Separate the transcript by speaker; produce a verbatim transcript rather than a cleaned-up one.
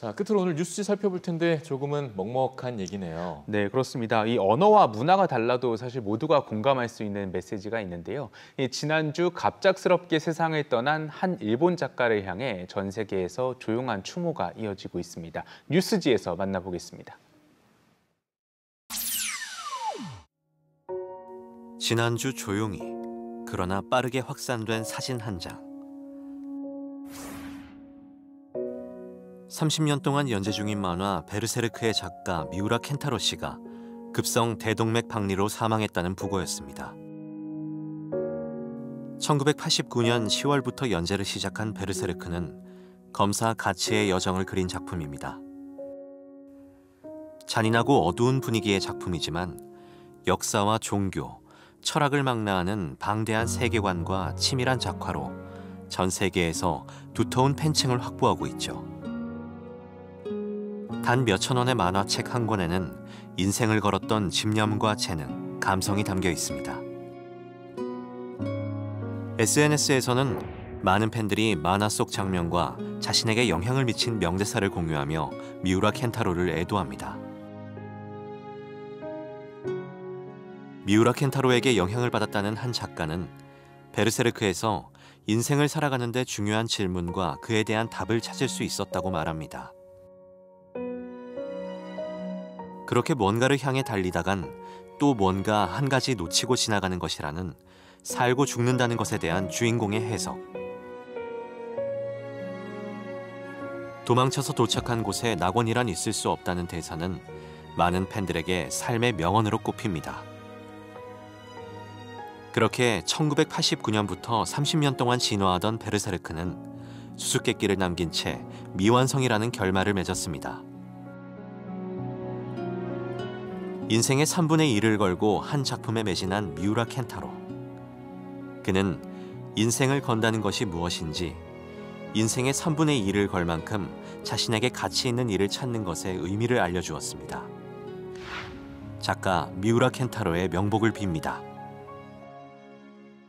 Speaker 1: 자, 끝으로 오늘 뉴스 살펴볼 텐데 조금은 먹먹한 얘기네요.
Speaker 2: 네, 그렇습니다. 이 언어와 문화가 달라도 사실 모두가 공감할 수 있는 메시지가 있는데요. 이 지난주 갑작스럽게 세상을 떠난 한 일본 작가를 향해 전 세계에서 조용한 추모가 이어지고 있습니다. 뉴스지에서 만나보겠습니다.
Speaker 3: 지난주 조용히, 그러나 빠르게 확산된 사진 한 장. 삼십 년 동안 연재 중인 만화 베르세르크의 작가 미우라 켄타로 씨가 급성 대동맥 박리로 사망했다는 부고였습니다. 천구백팔십구 년 시월부터 연재를 시작한 베르세르크는 검사 가치의 여정을 그린 작품입니다. 잔인하고 어두운 분위기의 작품이지만 역사와 종교, 철학을 망라하는 방대한 세계관과 치밀한 작화로 전 세계에서 두터운 팬층을 확보하고 있죠. 단 몇천 원의 만화책 한 권에는 인생을 걸었던 집념과 재능, 감성이 담겨 있습니다. 에스엔에스에서는 많은 팬들이 만화 속 장면과 자신에게 영향을 미친 명대사를 공유하며 미우라 켄타로를 애도합니다. 미우라 켄타로에게 영향을 받았다는 한 작가는 베르세르크에서 인생을 살아가는 데 중요한 질문과 그에 대한 답을 찾을 수 있었다고 말합니다. 그렇게 뭔가를 향해 달리다간 또 뭔가 한 가지 놓치고 지나가는 것이라는 살고 죽는다는 것에 대한 주인공의 해석. 도망쳐서 도착한 곳에 낙원이란 있을 수 없다는 대사는 많은 팬들에게 삶의 명언으로 꼽힙니다. 그렇게 천구백팔십구 년부터 삼십 년 동안 진화하던 베르세르크는 수수께끼를 남긴 채 미완성이라는 결말을 맺었습니다. 인생의 삼분의 일을 걸고 한 작품에 매진한 미우라 켄타로. 그는 인생을 건다는 것이 무엇인지, 인생의 삼분의 일을 걸 만큼 자신에게 가치 있는 일을 찾는 것의 의미를 알려주었습니다. 작가 미우라 켄타로의 명복을 빕니다.